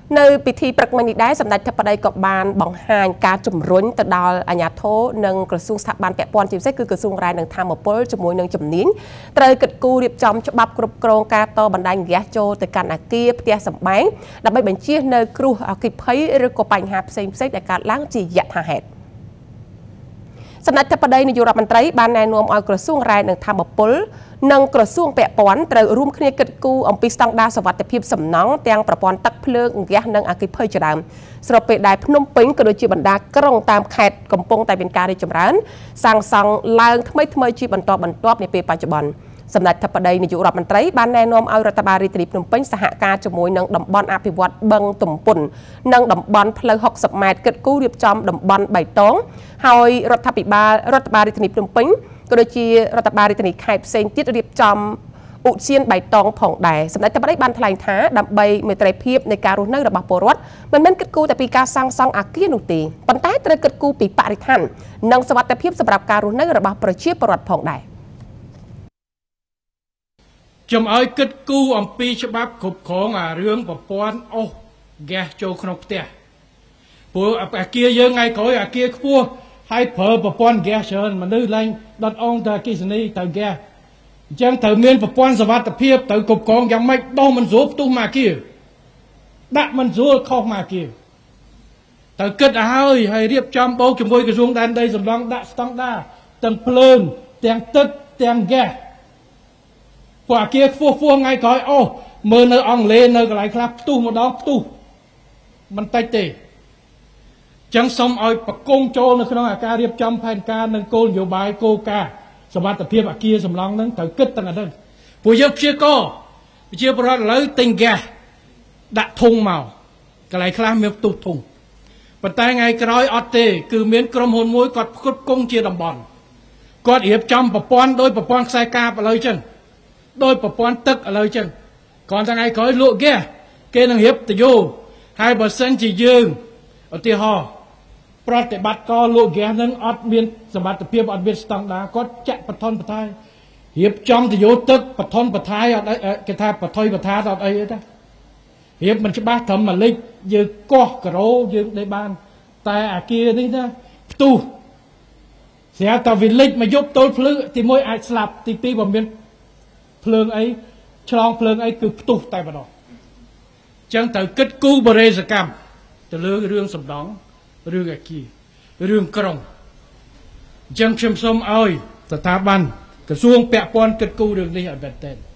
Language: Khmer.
នៅពិធីព្រឹកមិញនេះដែរសម្ដេចធិបតីក៏បានបង្ហាញការជំរុញទៅដល់អាជ្ញាធរនិងក្រសួងស្ថាប័នពាក់ព័ន្ធជាពិសេសគឺក្រសួងរាយនឹងធម្មពលជាមួយនឹងជំនាញត្រូវកិត្តគូរៀបចំច្បាប់គ្រប់គ្រងការតបណ្ដាញហ្គាសចូលទៅកាន់អគារផ្ទះសម្បែងដើម្បីបញ្ជៀសនៅគ្រោះអគ្គិភ័យឬក៏បញ្ហាផ្សេងៗដែលកើតឡើងជាយថាហេតុសម្ដេចធិបតីនាយករដ្ឋមន្ត្រីបានណែនាំឲ្យក្រសួងរាយនឹងធម្មពលនិងក្រសួងពាក់ព័ន្ធត្រូវរួមគ្នាកិត្តគូអំពីស្តង់ដារសុវត្ថិភាពសំណង់ទាំងប្រព័ន្ធទឹកភ្លើងហ្គាសនិងអគ្គិភ័យជាដើមស្របពេលដែលភ្នំពេញក៏ដូចជាបណ្ដាក្រុងតាមខេត្តកំពុងតែមានការរីកចម្រើនសាងសង់ឡើងថ្មីជាបន្តបន្ទាប់នាពេលបច្ចុប្បន្នសម្ដេចធិបតីនាយករដ្ឋមន្ត្រីបានណែនាំឲ្យរដ្ឋបាលរាជធានីភ្នំពេញសហការជាមួយនឹងតំបន់អភិវឌ្ឍបឹងទំពុននិងតំបន់ផ្លូវ60ម៉ែត្រកិត្តគូរៀបចំតំបន់បៃតងហើយរដ្ឋបាលរាជធានីភ្នំពេញក៏ដូចជារដ្ឋបាលរាជធានីខេត្តផ្សេងទៀតរៀបចំឧទ្យានបៃតងផងដែរសម្ដេចធិបតីបានថ្លែងថាដើម្បីមេត្រីភាពនៃការរស់នៅរបស់ពលរដ្ឋមិនមែនគិតគូរតែពីការសាងសង់អគារនោះទេប៉ុន្តែត្រូវគិតគូរពីបរិស្ថាននិងសុវត្ថិភាពសម្រាប់ការរស់នៅរបស់ប្រជាពលរដ្ឋផងដែរចំឲ្យគិតគូរអំពីច្បាប់គ្រប់គ្រងរឿងប្រព័ន្ធអូសហ្គាសចូលក្នុងផ្ទះព្រោះអគារយើងថ្ងៃក្រោយអគារខ្ពស់ហើយប្រើប្រព័ន្ធហ្គាសច្រើនមនុស្សឡើងដុតអងទៅអគិសនីទៅហ្គាសអញ្ចឹងត្រូវមានប្រព័ន្ធសុវត្ថិភាពត្រូវគ្រប់គ្រងយ៉ាងម៉េចដោះមិនស្រួលផ្ទុះមកអគារដាក់មិនស្រួលខុសមកអគារត្រូវគិតឲ្យហើយរៀបចំបូកជាមួយក្រសួងដែនដីសម្លងដាក់ស្តង់ដារទាំងភ្លើងទាំងទឹកទាំងហ្គាសពួកអគារខ្ពស់ថ្ងៃក្រោយអូមើលនៅអង់គ្លេសនៅកន្លែងខ្លះផ្ទុះម្ដងផ្ទុះមិនតិចទេចឹងសូមឲ្យប្រគំចូលនៅក្នុងអាការរៀបចំផែនការនិងគោលនយោបាយគោលការណ៍សមត្ថភាពអគារសំឡងនឹងត្រូវគិតទាំងអីហ្នឹងពួកយើងព្យាករប្រជាពលរដ្ឋឥឡូវទិញហ្គាសដាក់ធុងមកកន្លែងខ្លះមានផ្ទុះធុងប៉ុន្តែថ្ងៃក្រោយអត់ទេគឺមានក្រុមហ៊ុនមួយគាត់ផ្គត់ផ្គង់ជាតំបន់គាត់រៀបចំប្រព័ន្ធដោយប្រព័ន្ធខ្សែកាបឥឡូវចឹងដោយប្រព័ន្ធទឹកឥឡូវចឹងគ្រាន់តែថ្ងៃក្រោយលក់ហ្គាសគេនឹងរៀបទៅយោហើយបើសិនជាយើងឧទាហរណ៍ប្រតិបត្តិការលក់ហ្គាសនឹងអត់មានសមត្ថភាពអត់មានស្តង់ដារគាត់ចាក់បឋនបថាយរៀបចំទៅយោទឹកបឋនបថាយអត់គេថាបថុយបថាអត់អីទេរៀបមិនច្បាស់ត្រឹមមួយលិចយើងកោះការ៉ូយើងដេបានតែអាគារនេះណាផ្ទុះស្រាប់តែវិលិចមកយប់ទល់ភ្លឺទី1អាចស្លាប់ទី2បើមានភ្លើងអីឆ្លងភ្លើងអីគឺផ្ទុះតែម្ដងចឹងត្រូវគិតគូរបរិយាកម្មទៅលើរឿងសំដងរឿងអគាររឿងក្រុងអញ្ចឹងខ្ញុំសូមឲ្យស្ថាប័នក្រសួងពាក់ព័ន្ធគិតគូររឿងនេះឲ្យមែនទែន